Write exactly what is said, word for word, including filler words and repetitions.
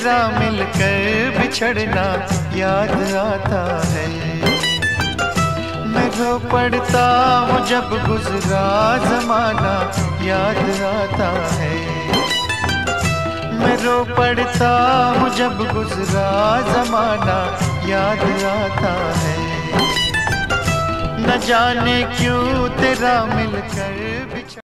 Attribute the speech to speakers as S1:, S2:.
S1: तेरा मिलकर बिछड़ना याद आता है। मैं रो पड़ता हूँ जब गुजरा जमाना याद आता है। मैं रो पड़ता हूँ जब गुजरा जमाना याद आता है। न जाने क्यों तेरा मिलकर